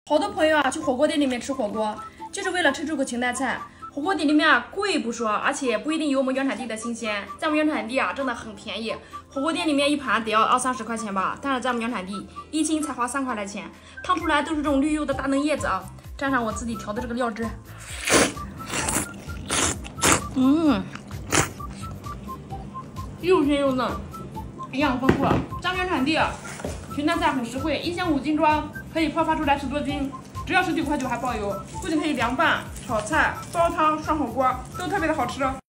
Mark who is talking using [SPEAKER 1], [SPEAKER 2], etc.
[SPEAKER 1] 好多朋友啊，去火锅店里面吃火锅，就是为了吃这口清淡菜。火锅店里面啊，贵不说，而且不一定有我们原产地的新鲜。在我们原产地啊，真的很便宜。火锅店里面一盘得要20-30块钱吧，但是在我们原产地1斤才花3块来钱，烫出来都是这种绿油的大嫩叶子啊，蘸上我自己调的这个料汁，又鲜又嫩，营养丰富。在原产地，清淡菜很实惠，1箱5斤装，可以泡发出来10多斤，只要19.9块还包邮。不仅可以凉拌、炒菜、煲汤、涮火锅，都特别的好吃哦。